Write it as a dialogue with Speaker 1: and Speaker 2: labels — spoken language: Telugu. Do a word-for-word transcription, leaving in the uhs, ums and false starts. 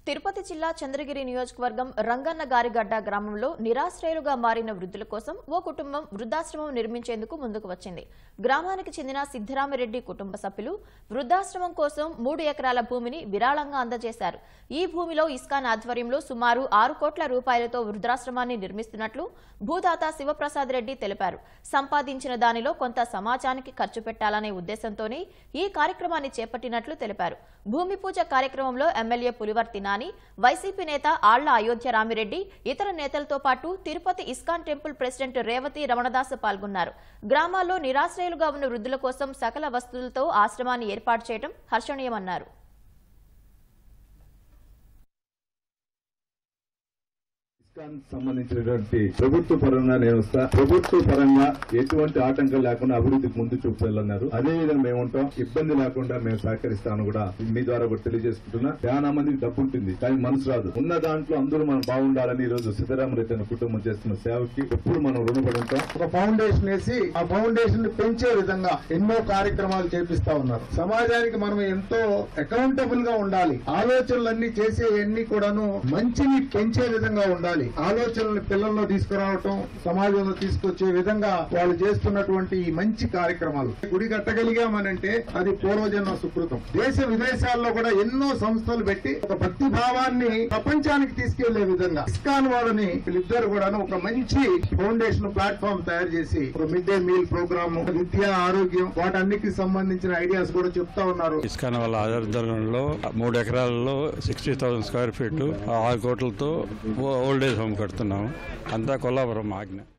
Speaker 1: తిరుపతి జిల్లా చంద్రగిరి నియోజకవర్గం రంగన్న గారిగడ్డ గ్రామంలో నిరాశ్రయులుగా మారిన వృద్ధుల కోసం ఓ కుటుంబం వృద్ధాశ్రమం నిర్మించేందుకు ముందుకు వచ్చింది. గ్రామానికి చెందిన సిద్ధరామిరెడ్డి కుటుంబ సభ్యులు వృద్ధాశ్రమం కోసం మూడు ఎకరాల భూమిని విరాళంగా అందజేశారు. ఈ భూమిలో ఇస్కాన్ ఆధ్వర్యంలో సుమారు ఆరు కోట్ల రూపాయలతో వృద్ధాశ్రమాన్ని నిర్మిస్తున్నట్లు భూదాత శివప్రసాద్ రెడ్డి తెలిపారు. సంపాదించిన దానిలో కొంత సమాజానికి ఖర్చు పెట్టాలనే ఉద్దేశంతోనే ఈ కార్యక్రమాన్ని చేపట్టినట్లు తెలిపారు. భూమి పూజ కార్యక్రమంలో ఎమ్మెల్యే పులివర్తి నాని, వైసీపీ నేత ఆళ్ల అయోధ్య రామిరెడ్డి, ఇతర నేతలతో పాటు Tirupati ISKCON temple president Revathi Ramanadas పాల్గొన్నారు. గ్రామాల్లో నిరాశ్రయులుగా ఉన్న వృద్ధుల కోసం సకల వసతులతో ఆశ్రమాన్ని ఏర్పాటు చేయడం హర్షణీయమన్నారు.
Speaker 2: సంబంధించినటువంటి ప్రభుత్వ పరంగా వ్యవస్థ ప్రభుత్వ పరంగా ఎటువంటి ఆటంకం లేకుండా అభివృద్ధికి ముందు చూపుతున్నారు. అదే విధంగా మేము ఉంటాం, ఇబ్బంది లేకుండా మేము సహకరిస్తామని కూడా మీ ద్వారా కూడా తెలియజేసుకుంటున్నా. చాలా మందికి డబ్బు ఉంటుంది కానీ మనసు రాదు. ఉన్న దాంట్లో అందరూ మనం బాగుండాలని ఈ రోజు సిద్ధరామరెడ్డి అనే కుటుంబం చేస్తున్న సేవకి ఎప్పుడు మనం రుణపడి ఉంటాం.
Speaker 3: ఒక ఫౌండేషన్ వేసి ఆ ఫౌండేషన్ ని పెంచే విధంగా ఎన్నో కార్యక్రమాలు చేపిస్తా ఉన్నారు. సమాజానికి మనం ఎంతో అకౌంటబుల్ గా ఉండాలి. ఆలోచనలన్నీ చేసేవన్నీ కూడాను మంచిని పెంచే విధంగా ఉండాలి. ఆలోచనలు పిల్లల్లో తీసుకురావటం, సమాజంలో తీసుకొచ్చే విధంగా వాళ్ళు చేస్తున్నటువంటి ఈ మంచి కార్యక్రమాలు. గుడి కట్టగలిగామనంటే అది పూర్వజన్మ సుకృతం. దేశ విదేశాల్లో కూడా ఎన్నో సంస్థలు పెట్టి ఒక భక్తి భావాన్ని ప్రపంచానికి తీసుకెళ్లే విధంగా ఇస్కాన్ వాళ్ళని వీళ్ళిద్దరు కూడా ఒక మంచి ఫౌండేషన్ ప్లాట్ఫామ్ తయారు చేసి ఒక మిడ్ డే మీల్ ప్రోగ్రామ్, విద్య, ఆరోగ్యం వాటన్నిటికి సంబంధించిన ఐడియాస్ కూడా చెప్తా ఉన్నారు.
Speaker 4: ఇస్కాన్ వాళ్ళ ఆధ్వర్యంలో మూడు ఎకరాలలో సిక్స్టీ థౌసండ్ స్క్వేర్ ఫీట్ ఆరు కోట్లతో ఓల్డ్ ఏజ్ హోమ్ కడుతున్నాము. అంతా కొల్లాపురం ఆజ్ఞ.